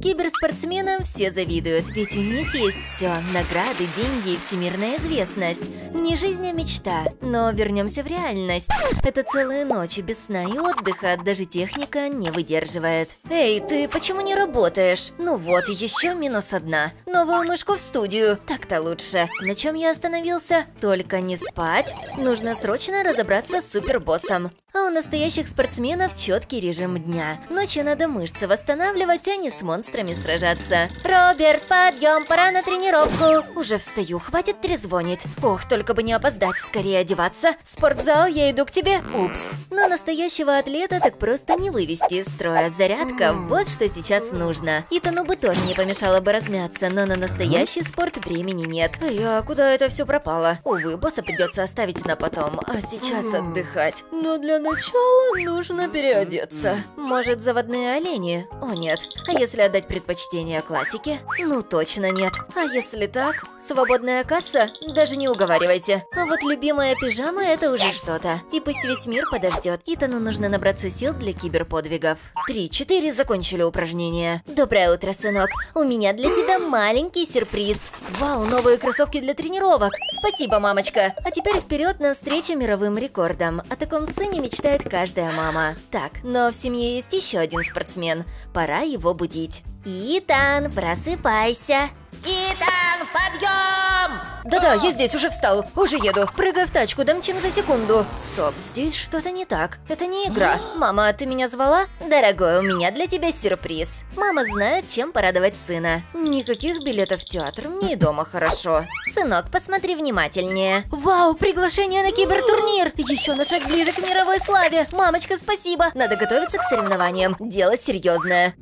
Киберспортсменам все завидуют, ведь у них есть все: награды, деньги и всемирная известность. Не жизнь, а мечта. Но вернемся в реальность. Это целые ночи без сна и отдыха, даже техника не выдерживает. Эй, ты почему не работаешь? Ну вот, еще -1. Новую мышку в студию. Так-то лучше. На чем я остановился? Только не спать. Нужно срочно разобраться с супербоссом. А у настоящих спортсменов четкий режим дня. Ночью надо мышцы восстанавливать, а не с монстрами сражаться. Роберт, подъем, пора на тренировку. Уже встаю, хватит трезвонить. Ох, только бы не опоздать, скорее одеваться. Спортзал, я иду к тебе. Упс. Но настоящего атлета так просто не вывести из строя. Зарядка, вот что сейчас нужно. Итану бы тоже не помешало бы размяться, но на настоящий спорт времени нет. А куда это все пропало? Увы, босса придется оставить на потом, а сейчас отдыхать. Но для начала нужно переодеться. Может, заводные олени? О нет. А если отдать предпочтение классике? Ну точно нет. А если так? Свободная касса? Даже не уговаривайте. А вот любимая пижама — это уже что-то. И пусть весь мир подождет. Итану нужно набраться сил для киберподвигов. 3-4 закончили упражнение. Доброе утро, сынок. У меня для тебя маленький сюрприз. Вау, новые кроссовки для тренировок. Спасибо, мамочка. А теперь вперед навстречу мировым рекордам. О таком сыне мечтает каждая мама. Так, но в семье есть еще один спортсмен. Пора его будить. Итан, просыпайся. Итан, подъем! Да-да, я здесь уже встал, уже еду. Прыгай в тачку, домчим за секунду. Стоп, здесь что-то не так. Это не игра. Мама, ты меня звала? Дорогой, у меня для тебя сюрприз. Мама знает, чем порадовать сына. Никаких билетов в театр, мне и дома хорошо. Сынок, посмотри внимательнее. Вау, приглашение на кибертурнир! Еще на шаг ближе к мировой славе. Мамочка, спасибо. Надо готовиться к соревнованиям. Дело серьезное.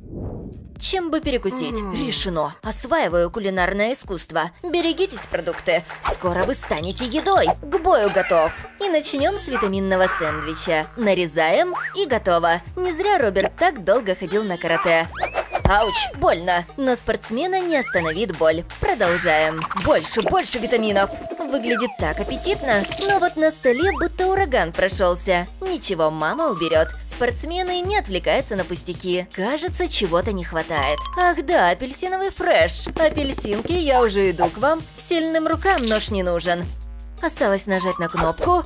Чем бы перекусить? Решено. Осваиваю кулинарное искусство. Берегитесь, продукты. Скоро вы станете едой. К бою готов. И начнем с витаминного сэндвича. Нарезаем и готово. Не зря Роберт так долго ходил на карате. Ауч, больно. Но спортсмена не остановит боль. Продолжаем. Больше витаминов. Выглядит так аппетитно. Но вот на столе будто ураган прошелся. Ничего, мама уберет. Спортсмены не отвлекаются на пустяки. Кажется, чего-то не хватает. Ах да, апельсиновый фреш. Апельсинки, я уже иду к вам. Сильным рукам нож не нужен. Осталось нажать на кнопку.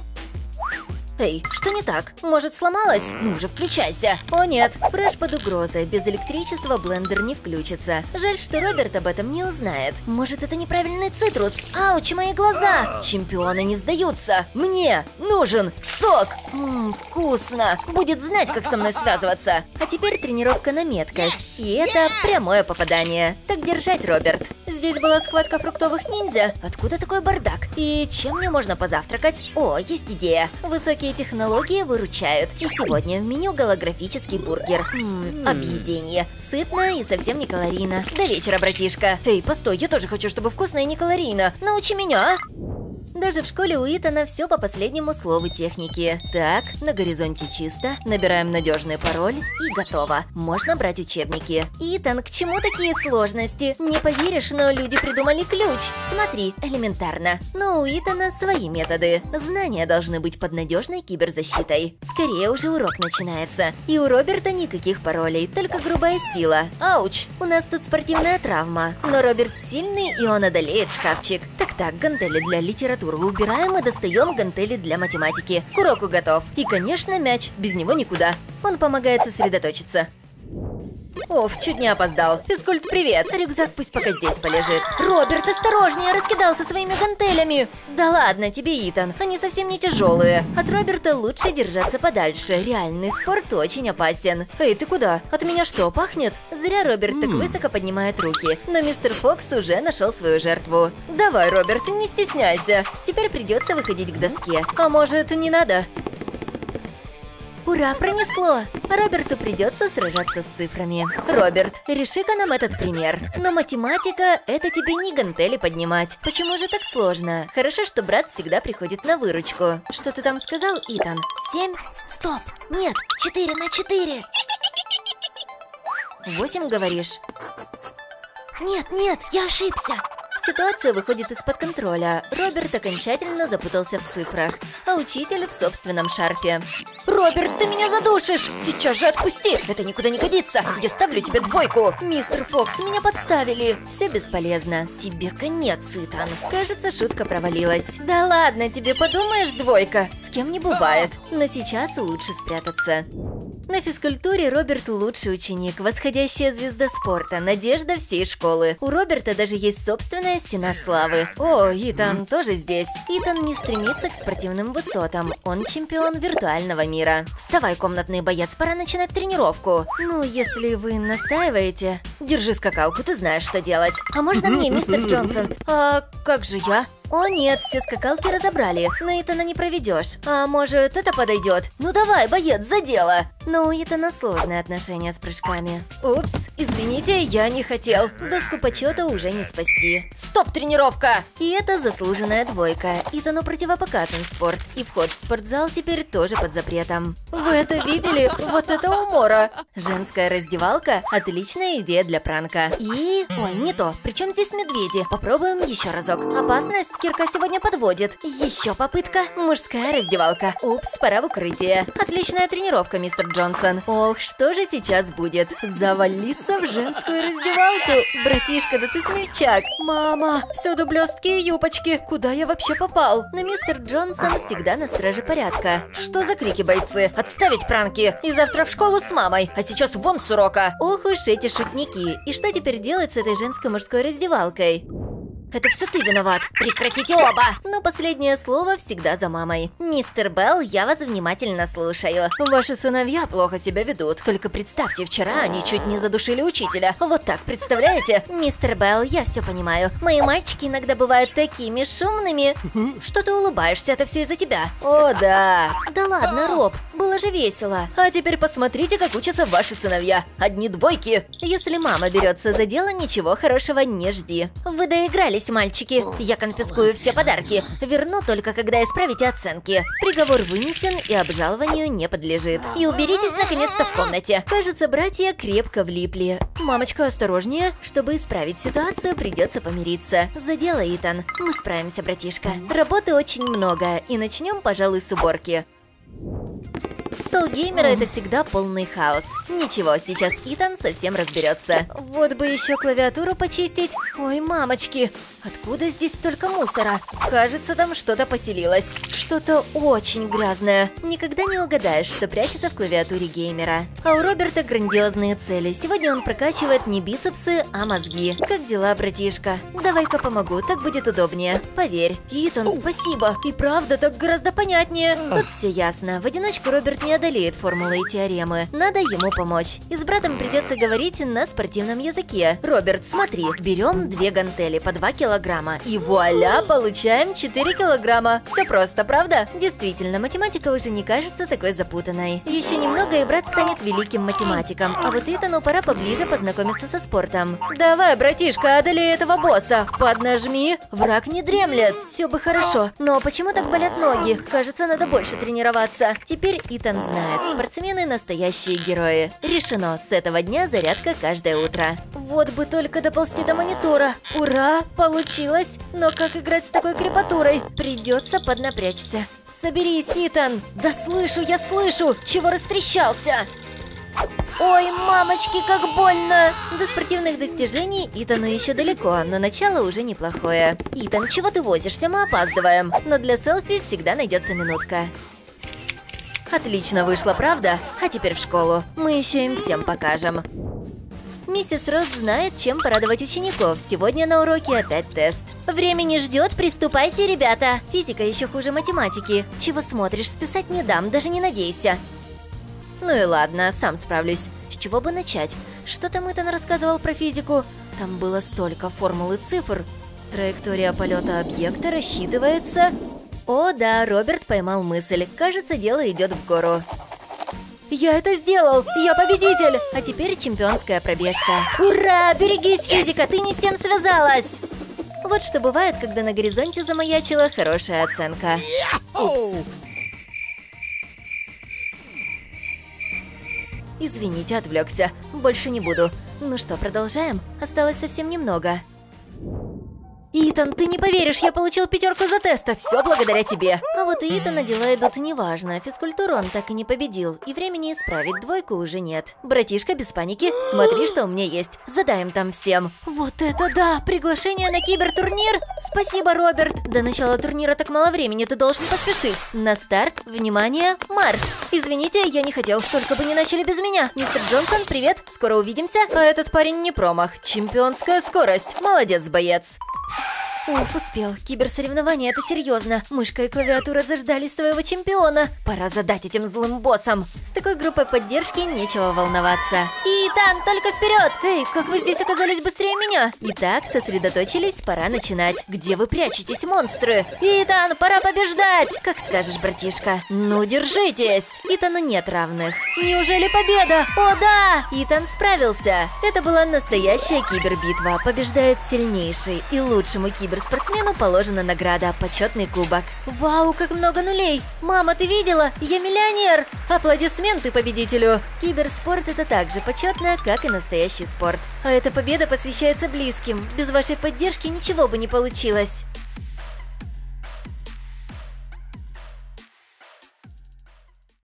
Эй, что не так? Может, сломалась? Ну же, включайся. О нет, фреш под угрозой. Без электричества блендер не включится. Жаль, что Роберт об этом не узнает. Может, это неправильный цитрус? Ауч, мои глаза! Чемпионы не сдаются. Мне нужен сок. Вкусно. Будет знать, как со мной связываться. А теперь тренировка на меткость. И это прямое попадание. Так держать, Роберт. Здесь была схватка фруктовых ниндзя. Откуда такой бардак? И чем мне можно позавтракать? О, есть идея. Высокие технологии выручают. И сегодня в меню голографический бургер. Объедение. Сытно и совсем не калорийно. До вечера, братишка. Эй, постой, я тоже хочу, чтобы вкусно и не калорийно. Научи меня, а? Даже в школе у Итана все по последнему слову техники. Так, на горизонте чисто, набираем надежный пароль и готово. Можно брать учебники. Итан, к чему такие сложности? Не поверишь, но люди придумали ключ. Смотри, элементарно. Но у Итана свои методы. Знания должны быть под надежной киберзащитой. Скорее уже урок начинается. И у Роберта никаких паролей, только грубая сила. Ауч, у нас тут спортивная травма. Но Роберт сильный, и он одолеет шкафчик. Так, гантели для литературы убираем и достаем гантели для математики. К уроку готов. И, конечно, мяч. Без него никуда. Он помогает сосредоточиться. Оф, чуть не опоздал. Физкульт, привет. Рюкзак пусть пока здесь полежит. Роберт, осторожнее, раскидался своими гантелями. Да ладно тебе, Итан, они совсем не тяжелые. От Роберта лучше держаться подальше. Реальный спорт очень опасен. Эй, ты куда? От меня что, пахнет? Зря Роберт так высоко поднимает руки. Но мистер Фокс уже нашел свою жертву. Давай, Роберт, не стесняйся. Теперь придется выходить к доске. А может, не надо? Ура, пронесло! Роберту придется сражаться с цифрами. Роберт, реши-ка нам этот пример. Но математика — это тебе не гантели поднимать. Почему же так сложно? Хорошо, что брат всегда приходит на выручку. Что ты там сказал, Итан? 7? Стоп! Нет, 4 на 4! 8, говоришь? Нет, я ошибся. Ситуация выходит из-под контроля. Роберт окончательно запутался в цифрах, а учитель в собственном шарфе. «Роберт, ты меня задушишь! Сейчас же отпусти! Это никуда не годится! Я ставлю тебе 2! Мистер Фокс, меня подставили!» Все бесполезно. Тебе конец, Итан. Кажется, шутка провалилась. Да ладно, тебе подумаешь, 2. С кем не бывает. Но сейчас лучше спрятаться. На физкультуре Роберт лучший ученик, восходящая звезда спорта, надежда всей школы. У Роберта даже есть собственная стена славы. О, Итан тоже здесь. Итан не стремится к спортивным высотам, он чемпион виртуального мира. Вставай, комнатный боец, пора начинать тренировку. Ну, если вы настаиваете. Держи скакалку, ты знаешь, что делать. А можно мне, мистер Джонсон? А как же я? О нет, все скакалки разобрали, но Итана не проведешь. А может, это подойдет? Ну давай, боец, за дело! Но у Итана сложные отношения с прыжками. Упс, извините, я не хотел. Доску почета уже не спасти. Стоп, тренировка! И это заслуженная 2. Итану противопоказан спорт, и вход в спортзал теперь тоже под запретом. Вы это видели? Вот это умора! Женская раздевалка – отличная идея для пранка. И... Ой, не то. Причем здесь медведи? Попробуем еще разок. Опасность. Кирка сегодня подводит. Еще попытка. Мужская раздевалка. Упс, пора в укрытие. Отличная тренировка, мистер Джонсон. Ох, что же сейчас будет? Завалиться в женскую раздевалку? Братишка, да ты смельчак. Мама, всюду блестки и юбочки. Куда я вообще попал? Но мистер Джонсон всегда на страже порядка. Что за крики, бойцы? Отставить пранки. И завтра в школу с мамой. А сейчас вон с урока. Ох уж эти шутники. И что теперь делать с этой женской мужской раздевалкой? Это все ты виноват. Прекратите оба! Но последнее слово всегда за мамой. Мистер Белл, я вас внимательно слушаю. Ваши сыновья плохо себя ведут. Только представьте, вчера они чуть не задушили учителя. Вот так, представляете? Мистер Белл, я все понимаю. Мои мальчики иногда бывают такими шумными. Что ты улыбаешься? Это все из-за тебя. О, да. Да ладно, Роб. Было же весело. А теперь посмотрите, как учатся ваши сыновья. Одни 2. Если мама берется за дело, ничего хорошего не жди. Вы доигрались, мальчики. Я конфискую все подарки. Верну только, когда исправите оценки. Приговор вынесен и обжалованию не подлежит. И уберитесь наконец-то в комнате. Кажется, братья крепко влипли. Мамочка, осторожнее. Чтобы исправить ситуацию, придется помириться. За дело, Итан. Мы справимся, братишка. Работы очень много. И начнем, пожалуй, с уборки. Стол геймера — это всегда полный хаос. Ничего, сейчас Итан совсем разберется. Вот бы еще клавиатуру почистить. Ой, мамочки, откуда здесь столько мусора? Кажется, там что-то поселилось. Что-то очень грязное. Никогда не угадаешь, что прячется в клавиатуре геймера. А у Роберта грандиозные цели. Сегодня он прокачивает не бицепсы, а мозги. Как дела, братишка? Давай-ка помогу, так будет удобнее. Поверь. Итан, спасибо. И правда, так гораздо понятнее. Тут все ясно. В одиночку Роберт не одолеет формулы и теоремы. Надо ему помочь. И с братом придется говорить на спортивном языке. Роберт, смотри, берем 2 гантели по 2 килограмма. И вуаля, получаем 4 килограмма. Все просто, правда? Действительно, математика уже не кажется такой запутанной. Еще немного, и брат станет великим математиком. А вот Итану пора поближе познакомиться со спортом. Давай, братишка, одолей этого босса. Поднажми. Враг не дремлет. Все бы хорошо. Но почему так болят ноги? Кажется, надо больше тренироваться. Теперь Итан знает, спортсмены настоящие герои. Решено, с этого дня зарядка каждое утро. Вот бы только доползти до монитора. Ура, получилось! Но как играть с такой крепатурой? Придется поднапрячься. Соберись, Итан! Да слышу, я слышу! Чего растрещался? Ой, мамочки, как больно! До спортивных достижений Итану еще далеко, но начало уже неплохое. Итан, чего ты возишься? Мы опаздываем. Но для селфи всегда найдется минутка. Отлично вышло, правда? А теперь в школу. Мы еще им всем покажем. Миссис Росс знает, чем порадовать учеников. Сегодня на уроке опять тест. Время не ждет, приступайте, ребята. Физика еще хуже математики. Чего смотришь, списать не дам, даже не надейся. Ну и ладно, сам справлюсь. С чего бы начать? Что там Итан рассказывал про физику? Там было столько формул и цифр. Траектория полета объекта рассчитывается... О да, Роберт поймал мысль. Кажется, дело идет в гору. Я это сделал! Я победитель! А теперь чемпионская пробежка. Ура! Берегись, физика, ты не с тем связалась! Вот что бывает, когда на горизонте замаячила хорошая оценка. Упс. Извините, отвлекся. Больше не буду. Ну что, продолжаем? Осталось совсем немного. Итан, ты не поверишь, я получил 5 за теста, все благодаря тебе. А вот у Итана дела идут неважно, физкультуру он так и не победил, и времени исправить 2 уже нет. Братишка, без паники, смотри, что у меня есть, задаем там всем. Вот это да, приглашение на кибертурнир? Спасибо, Роберт. До начала турнира так мало времени, ты должен поспешить. На старт, внимание, марш. Извините, я не хотел, только бы не начали без меня. Мистер Джонсон, привет, скоро увидимся. А этот парень не промах, чемпионская скорость, молодец, боец. Уф, успел. Киберсоревнования — это серьезно. Мышка и клавиатура заждались своего чемпиона. Пора задать этим злым боссам. С такой группой поддержки нечего волноваться. Итан, только вперед! Эй, как вы здесь оказались быстрее меня? Итак, сосредоточились, пора начинать. Где вы прячетесь, монстры? Итан, пора побеждать! Как скажешь, братишка. Ну, держитесь! Итану нет равных. Неужели победа? О, да! Итан справился. Это была настоящая кибербитва. Побеждает сильнейший, и лучшему киберспортсмену положена награда — почетный кубок. Вау, как много нулей! Мама, ты видела? Я миллионер! Аплодисменты победителю! Киберспорт — это так же почетно, как и настоящий спорт. А эта победа посвящается близким. Без вашей поддержки ничего бы не получилось.